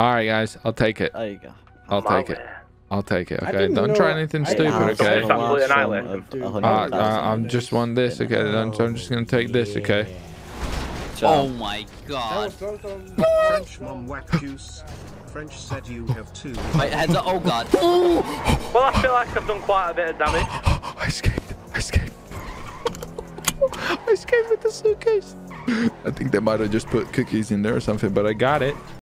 All right, guys. I'll take it. There you go. I'll take it. I'll take it. Okay. didn't Don't know- try anything I stupid. asked Okay. for the last Island. one of Dude, 100,000. I'm just want this. Okay. So I'm just gonna take this. Okay. Oh my god. French mom whack juice. French said you have 2. Wait, heads up. Oh god. Well, I feel like I've done quite a bit of damage. I escaped. I escaped. I escaped with the suitcase. I think they might have just put cookies in there or something, but I got it.